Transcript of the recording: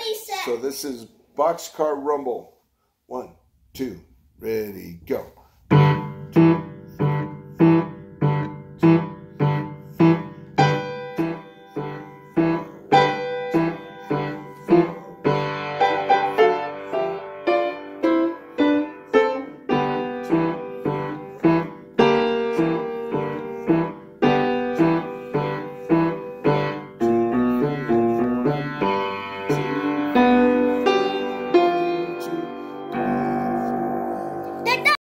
Ready, set. So this is Boxcar Rumble. 1, 2, ready, go.